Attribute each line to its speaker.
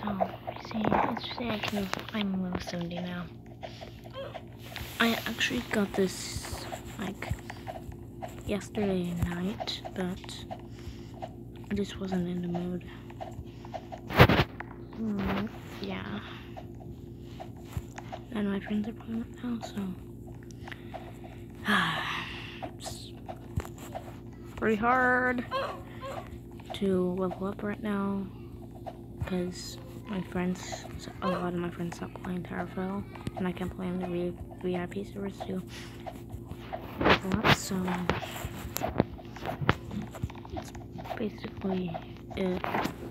Speaker 1: Oh, see, let's see, I'm level 70 now. I actually got this, like, yesterday night, but I just wasn't in the mood. Yeah. And my friends are playing it now, so it's pretty hard to level up right now because a lot of my friends stopped playing Terrafell, and I can't play on the VIP servers to level up, so that's basically it.